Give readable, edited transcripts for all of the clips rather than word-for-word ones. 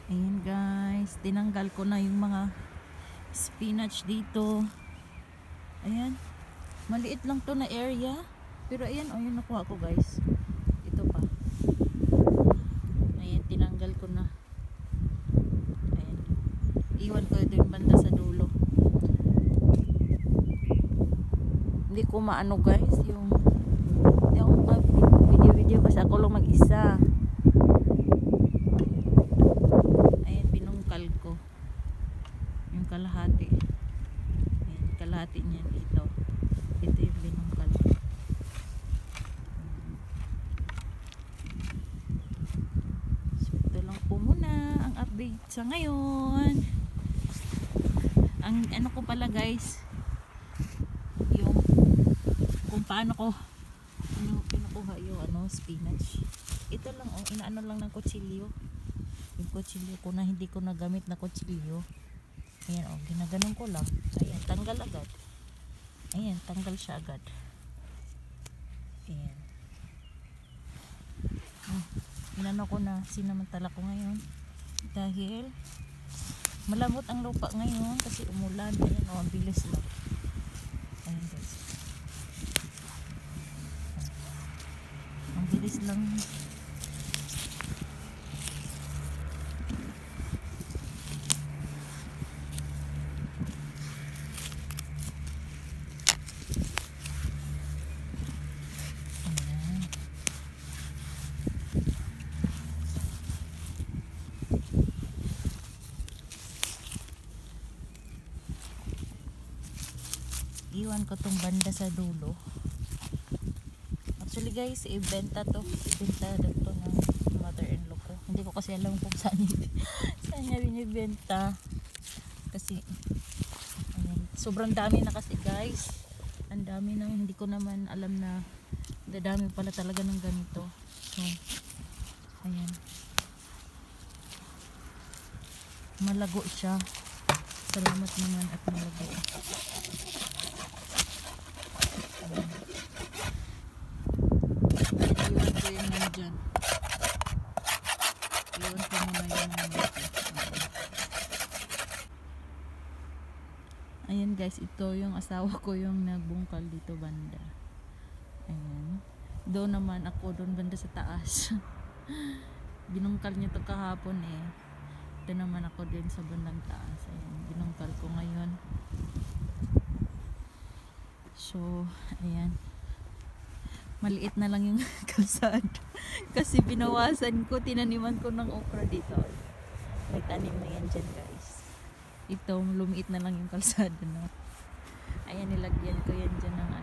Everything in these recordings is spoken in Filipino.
Ayan guys, tinanggal ko na yung mga spinach dito. Ayan, maliit lang to na area, pero ayan, oh, yun nakuha ko guys. Ito pa. Ayan, tinanggal ko na. Ayan, iwan ko ito yung banda sa dulo. Hindi ko maano guys, yung hindi ako video kasi ako lang mag-isa. Ayan, pinungkal ko yung kalahati. Ayan, kalahati niyan ito yung binungkal ko. So ito lang po muna ang update sa ngayon. Ang ano ko pala guys, yung kung paano ko pinukuha yung spinach. Ito lang inaano lang ng kutsilyo. Yung kutsilyo ko na hindi ko nagamit na kutsilyo. Ayan ginaganon ko lang. Ayan, tanggal agad. Ayan, tanggal siya agad. Ayan. Inano ko na, sinamantala ko ngayon. Dahil malambot ang lupa ngayon kasi umulan. Ayan ang bilis lang. Ayan guys. Ang bilis lang. Iwan ko tong banda sa dulo. Actually guys, ibenta to ng mother-in-law ko. Hindi ko kasi alam kung saan niya binibenta. Kasi ayan, sobrang dami na kasi guys. Ang dami na, hindi ko naman alam na dadami pala talaga ng ganito. So, ayan. Malago siya. Salamat naman at malago. Iwan ko yung nandyan. Iwan ko muna yung nandyan. Ayan guys, ito yung asawa ko yung nagbungkal dito banda. Ayan. Doon naman ako doon banda sa taas. Binungkal niya to kahapon eh. Ito naman ako din sa bandang taas. Ayan, binungkal ko ngayon. So, ayan. Maliit na lang yung kalsada. Kasi binawasan ko, tinaniman ko ng okra dito. May tanim na yan dyan guys. Ito, lumiit na lang yung kalsada na. Ayan, nilagyan ko yan dyan ng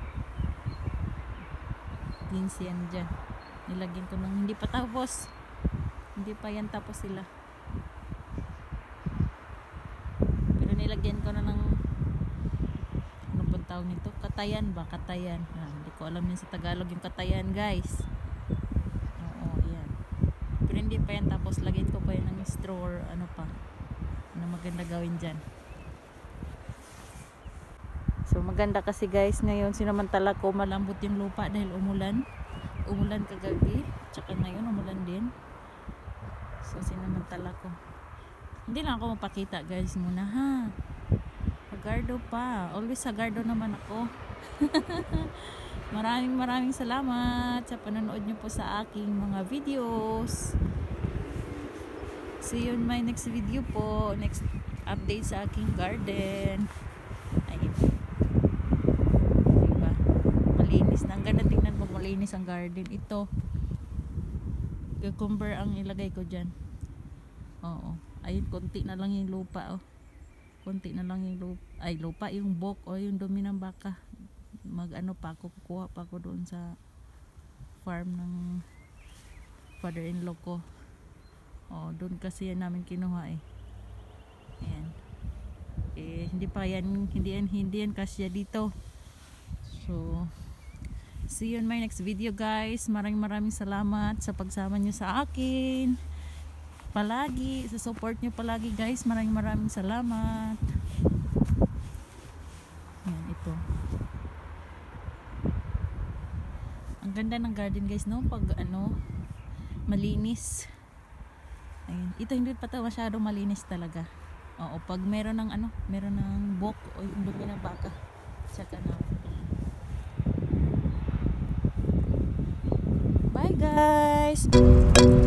beans yan dyan. Nilagyan ko ng hindi pa tapos. Hindi pa yan tapos sila. Pero nilagyan ko na ng ano bang tawag nito? Katayan ba? Katayan. Hindi ko alam yun sa Tagalog yung katayan guys. Oo, yan. Pero hindi pa yan tapos. Lagyan ko pa yan ng straw or ano pa. Ano maganda gawin dyan. So maganda kasi guys ngayon sinamantala ko malambot yung lupa dahil umulan kagabi tsaka ngayon umulan din. So sinamantala ko, hindi lang ako mapakita guys muna ha, hagardo pa, always hagardo naman ako. maraming salamat sa panonood nyo po sa aking mga videos. See you in my next video po, next update sa aking garden. Ayun, diba malinis na, ang ganda tingnan pag malinis ang garden. Ito cucumber ang ilagay ko dyan. Oo, ayun, konti na lang yung lupa konti na lang yung lupa yung bok o yung dumi ng baka. Kukuha pa ako doon sa farm ng father-in-law ko. Doon kasi yan namin kinuha ayan. Hindi yan kasya dito. So see you in my next video guys. Maraming salamat sa pagsama nyo sa akin palagi, sa support nyo palagi guys. Maraming salamat. Ayan, ito ang ganda ng garden guys no, pag malinis. Ayun. Ito hindi pa to masyadong malinis talaga. Oo, pag meron ng ano, meron ng bok o yung dumi ng baka, tsaka na. Bye guys!